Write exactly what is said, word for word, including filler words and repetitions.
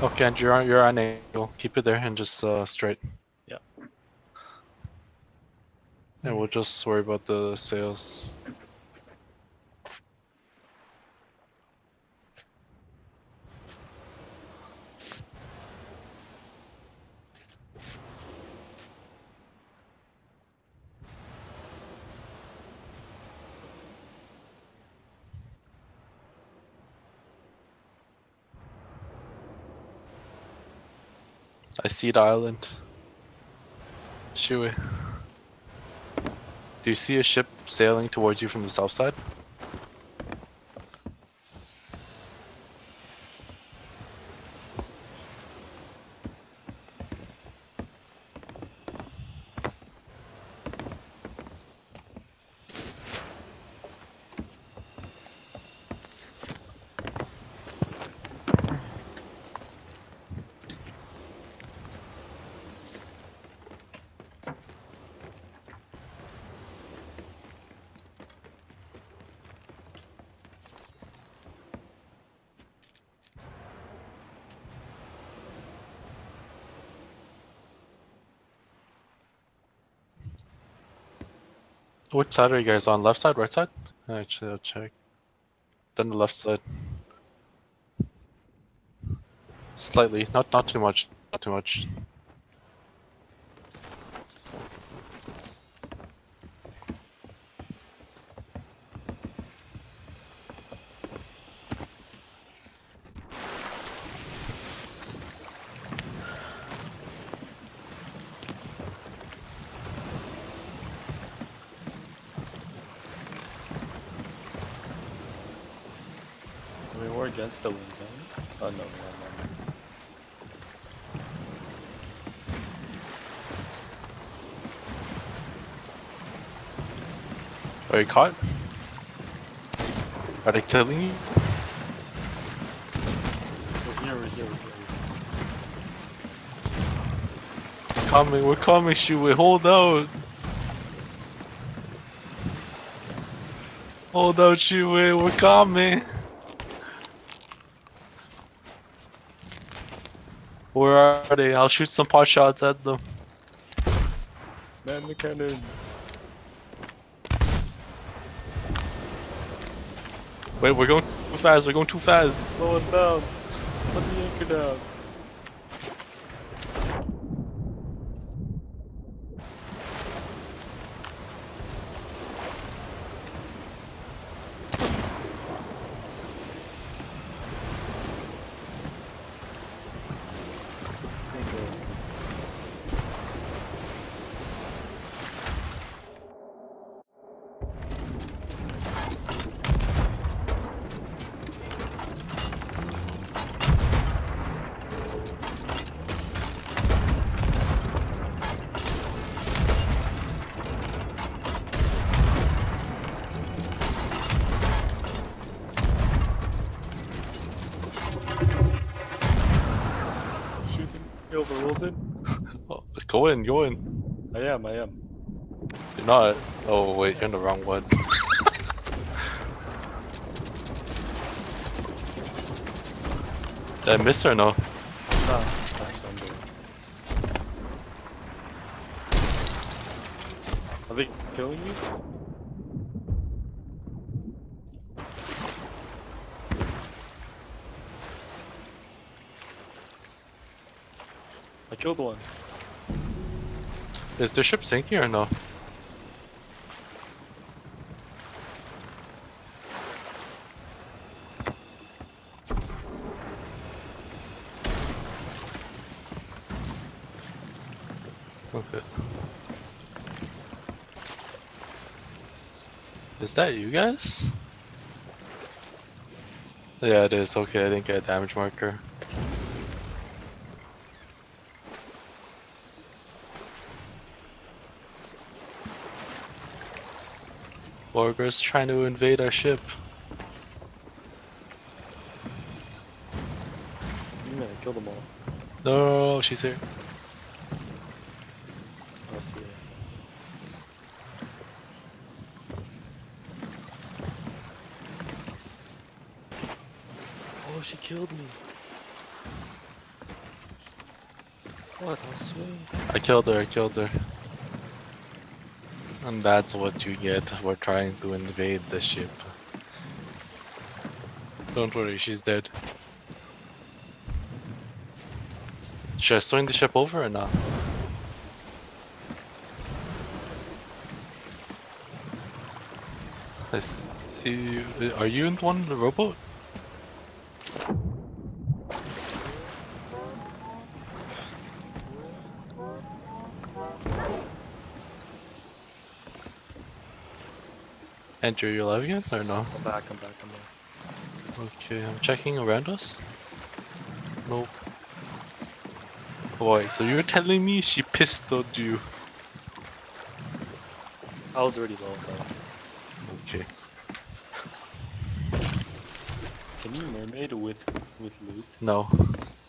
Okay, and you're on, you're on angle. Keep it there and just uh, straight. Yeah. And we'll just worry about the sails. I see the island. Shui. Do you see a ship sailing towards you from the south side? Which side are you guys on? Left side, right side? Actually, I'll check. Then the left side. Slightly, not not too much, not too much. We were against the winds, right? Oh no, no, no. Are you caught? Are they killing you? We're here, we're here, we're here. We're coming, we're coming, Shui, hold out! Hold out, Shui, we're coming! Where are they? I'll shoot some pot shots at them. Man the cannon! Wait, we're going too fast, we're going too fast! Slow it down! Put the anchor down! Overrules it? Oh, go in, go in. I am, I am. You're not. Oh wait, you're in the wrong one. Did I miss or no? Ah, gosh, I'm doing. Are they killing me? I killed one. Is the ship sinking or no? Okay. Is that you guys? Yeah, it is. Okay, I didn't get a damage marker. Borger's trying to invade our ship. You man, I killed them all. No, no, no, she's here. I see it. Oh, she killed me. Oh, that was sweet. I killed her, I killed her. And that's what you get for trying to invade the ship. Don't worry, she's dead. Should I swing the ship over or not? I see you. Are you in the one, the rowboat? Andrew, you alive again or no? I'm back, I'm back, I'm back. Okay, I'm checking around us. Nope. Boy, so you're telling me she pistoled you? I was already low though. Okay. Can you mermaid with with loot? No.